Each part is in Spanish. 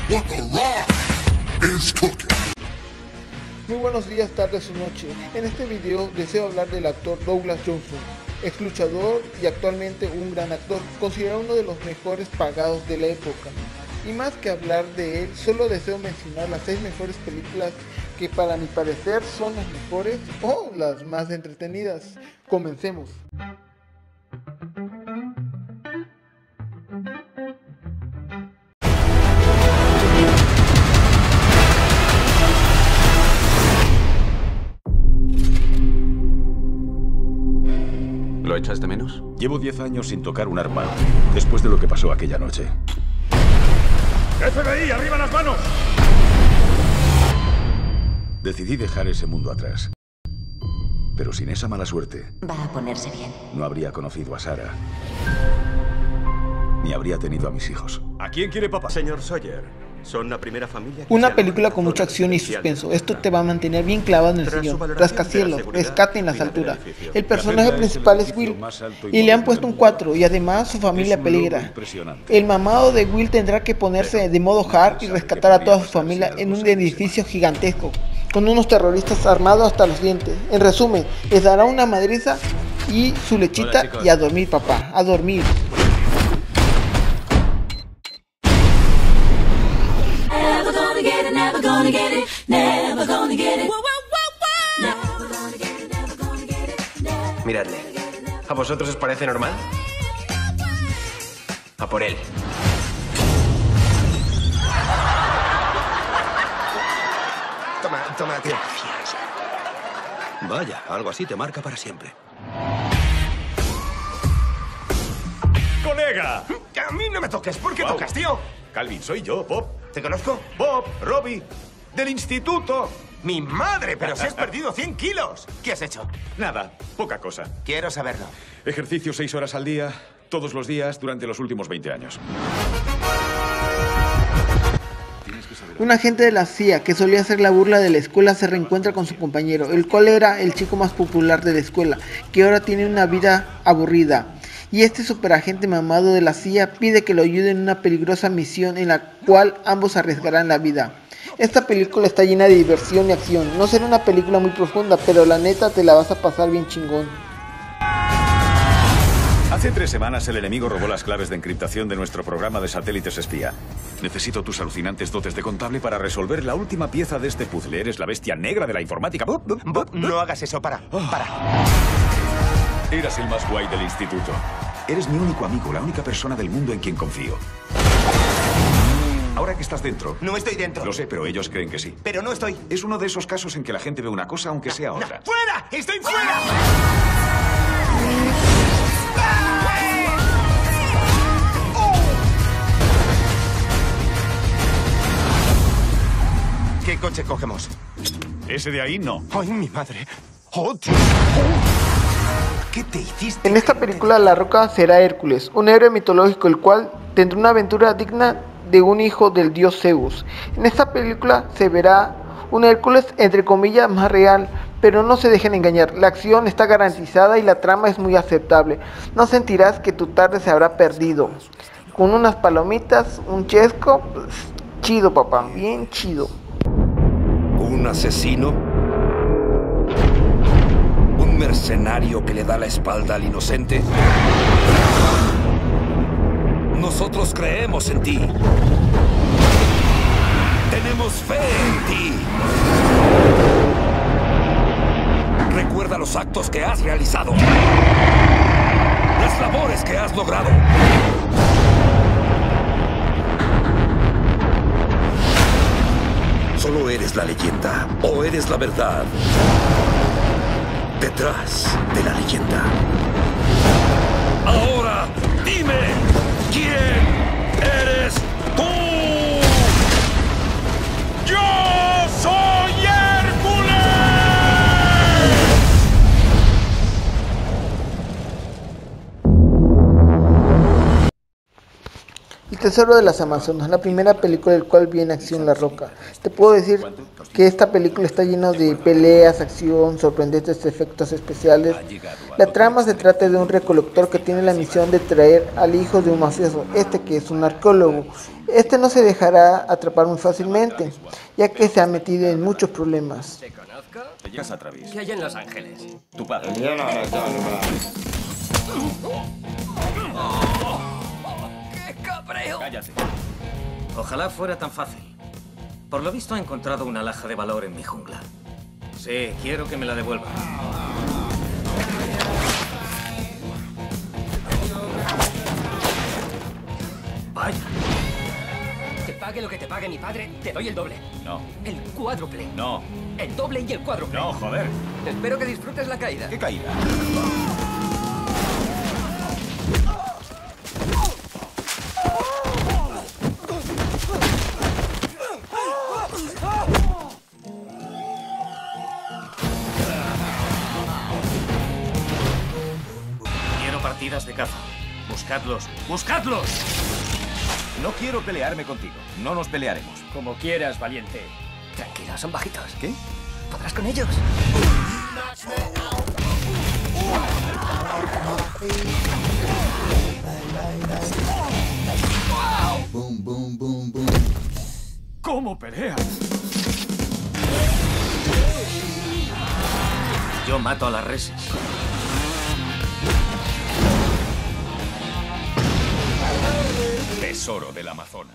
What the Rock is cooking. Muy buenos días, tardes o noches. En este video deseo hablar del actor Douglas Johnson, ex luchador y actualmente un gran actor, considerado uno de los mejores pagados de la época. Y más que hablar de él, solo deseo mencionar las 6 mejores películas que para mi parecer son las mejores o las más entretenidas. Comencemos. ¿Lo echas de menos? Llevo 10 años sin tocar un arma, después de lo que pasó aquella noche. ¡FBI, arriba las manos! Decidí dejar ese mundo atrás. Pero sin esa mala suerte, Va a ponerse bien. no habría conocido a Sarah, ni habría tenido a mis hijos. ¿A quién quiere papá? Señor Sawyer, son la primera familia que Una se película aloja con en la mucha zona acción y residencial suspenso. de la Esto ciudad. te va a mantener bien clavado en el Tras su sillón. valoración de la Rascacielos, seguridad, rescate en las cuida del alturas. edificio. El personaje principal es Will y le han puesto un 4 y además su familia Es un logro peligra. impresionante. El mamado de Will tendrá que ponerse de modo hard y rescatar a toda su familia en un edificio gigantesco, con unos terroristas armados hasta los dientes. En resumen, les dará una madriza y su lechita. Hola, chicos. Y a dormir, papá, a dormir. Never gonna get it, never gonna get it, never gonna get it. Miradle. ¿A vosotros os parece normal? A por él. Toma, tío. Vaya, algo así te marca para siempre. ¡Colega! A mí no me toques. ¿Por qué tocas, tío? Calvin, soy yo, Bob. ¿Te conozco? Bob, Robbie, del instituto. ¡Mi madre! ¡Pero si has perdido 100 kilos! ¿Qué has hecho? Nada, poca cosa. Quiero saberlo. Ejercicio 6 horas al día, todos los días, durante los últimos 20 años. Un agente de la CIA que solía hacer la burla de la escuela se reencuentra con su compañero, el cual era el chico más popular de la escuela, que ahora tiene una vida aburrida. Y este superagente mamado de la CIA pide que lo ayude en una peligrosa misión en la cual ambos arriesgarán la vida. Esta película está llena de diversión y acción. No será una película muy profunda, pero la neta te la vas a pasar bien chingón. Hace 3 semanas el enemigo robó las claves de encriptación de nuestro programa de satélites espía. Necesito tus alucinantes dotes de contable para resolver la última pieza de este puzzle. Eres la bestia negra de la informática. Bob, no hagas eso. Para. Eras el más guay del instituto. Eres mi único amigo, la única persona del mundo en quien confío. Ahora que estás dentro... No estoy dentro. Lo sé, pero ellos creen que sí. Pero no estoy. Es uno de esos casos en que la gente ve una cosa aunque sea No. otra. ¡Fuera! ¡Estoy fuera! ¿Qué coche cogemos? Ese de ahí no. ¡Ay, mi madre! ¡Oh, tío! ¿Qué te hiciste? En esta película La Roca será Hércules, un héroe mitológico el cual tendrá una aventura digna de un hijo del dios Zeus. En esta película se verá un Hércules entre comillas más real, pero no se dejen engañar, la acción está garantizada y la trama es muy aceptable. No sentirás que tu tarde se habrá perdido. Con unas palomitas, un chesco, pues, chido papá, bien chido. Un asesino, un mercenario que le da la espalda al inocente. Nosotros creemos en ti. Tenemos fe en ti. Recuerda los actos que has realizado, las labores que has logrado. Solo eres la leyenda o eres la verdad detrás de la leyenda. Ahora, dime, ¿quién eres tú? ¡Yo soy Hércules! El tesoro de las Amazonas, la primera película del cual vi en acción La Roca. Te puedo decir que esta película está llena de peleas, acción, sorprendentes efectos especiales. La trama se trata de un recolector que tiene la misión de traer al hijo de un mafioso, que es un arqueólogo. Este no se dejará atrapar muy fácilmente, ya que se ha metido en muchos problemas. ¿Te conozco? Te llamas a Travis. ¿Qué hay en Los Ángeles? Tu padre. ¡Qué cabreo! Cállate. Ojalá fuera tan fácil. Por lo visto ha encontrado una alhaja de valor en mi jungla. Sí, quiero que me la devuelva. Vaya. Te pague lo que te pague mi padre, te doy el doble. No. El cuádruple. No. El doble y el cuádruple. No, joder. Espero que disfrutes la caída. ¿Qué caída? Quiero partidas de caza. Buscadlos. ¡Buscadlos! No quiero pelearme contigo. No nos pelearemos. Como quieras, valiente. Tranquilo, son bajitos. ¿Qué? ¿Podrás con ellos? ¿Cómo peleas? Yo mato a las reses. Tesoro del Amazonas.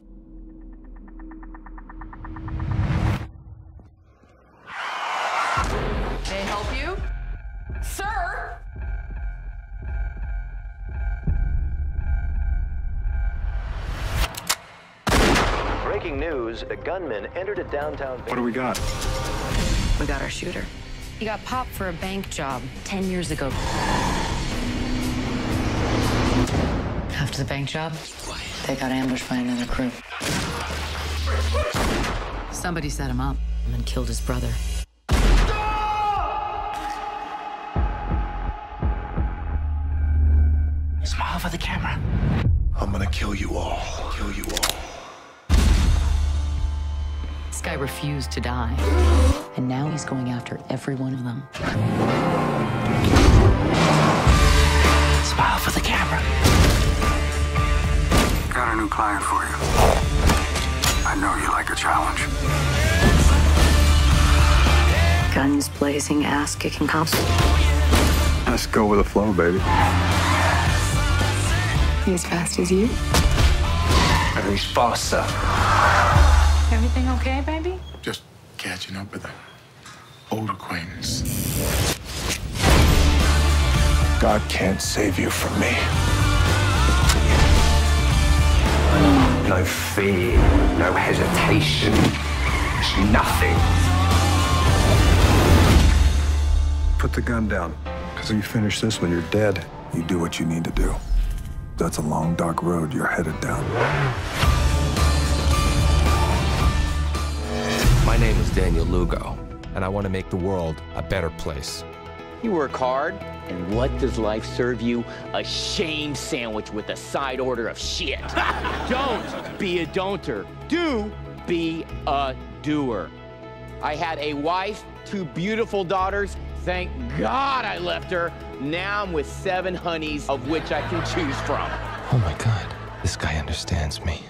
May I help you? Sir! Breaking news, a gunman entered a downtown... What do we got? We got our shooter. He got popped for a bank job 10 years ago. After the bank job, they got ambushed by another crew. Somebody set him up and then killed his brother. Smile for the camera. I'm gonna kill you all. Kill you all. This guy refused to die, and now he's going after every one of them. Smile for the camera. Got a new client for you. I know you like a challenge. Guns blazing, ass-kicking cops. Let's go with the flow, baby. He as fast as you? And he's faster. Everything okay, baby? Just catching up with an old acquaintance. God can't save you from me. No fear, no hesitation, it's nothing. Put the gun down. Because you finish this when you're dead, you do what you need to do. That's a long, dark road you're headed down. My name is Daniel Lugo, and I want to make the world a better place. You work hard, and what does life serve you? A shame sandwich with a side order of shit. Don't be a don'ter. Do be a doer. I had a wife, 2 beautiful daughters. Thank God I left her. Now I'm with 7 honeys, of which I can choose from. Oh my God, this guy understands me.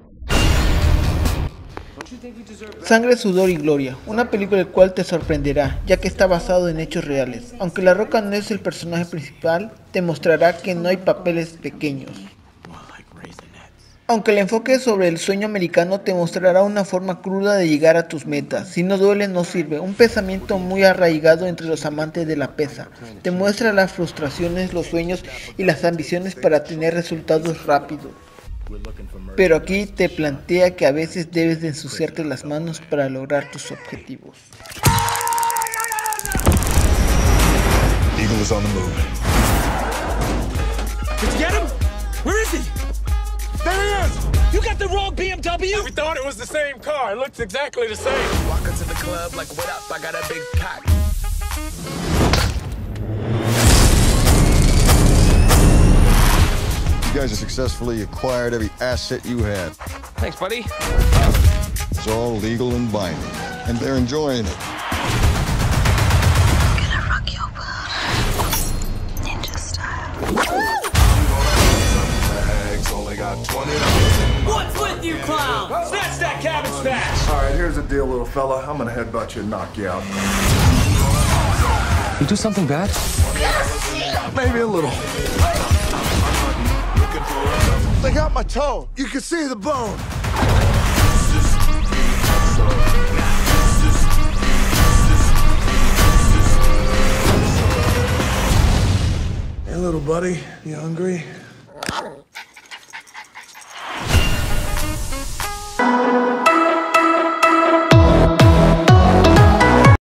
Sangre, sudor y gloria, una película el cual te sorprenderá, ya que está basado en hechos reales. Aunque La Roca no es el personaje principal, te mostrará que no hay papeles pequeños. Aunque el enfoque sobre el sueño americano te mostrará una forma cruda de llegar a tus metas. Si no duele, no sirve. Un pensamiento muy arraigado entre los amantes de la pesa. Te muestra las frustraciones, los sueños y las ambiciones para tener resultados rápidos. Pero aquí te plantea que a veces debes de ensuciarte las manos para lograr tus objetivos. Eagle is on the move. Did you get him? Where is he? There he is! You got the wrong BMW? We thought it was the same car. It looks exactly the same. Walk into the club like, what up? I got a big cock. You guys have successfully acquired every asset you had. Thanks, buddy. It's all legal and binding, and they're enjoying it. Gonna rock your world, ninja style. Only got 20. What's with Get you clown! Snatch that cabbage patch! All right, here's the deal, little fella. I'm gonna headbutt you and knock you out. You do something bad? Maybe a little. They got my toe. You can see the bone. Hey, little buddy, you hungry?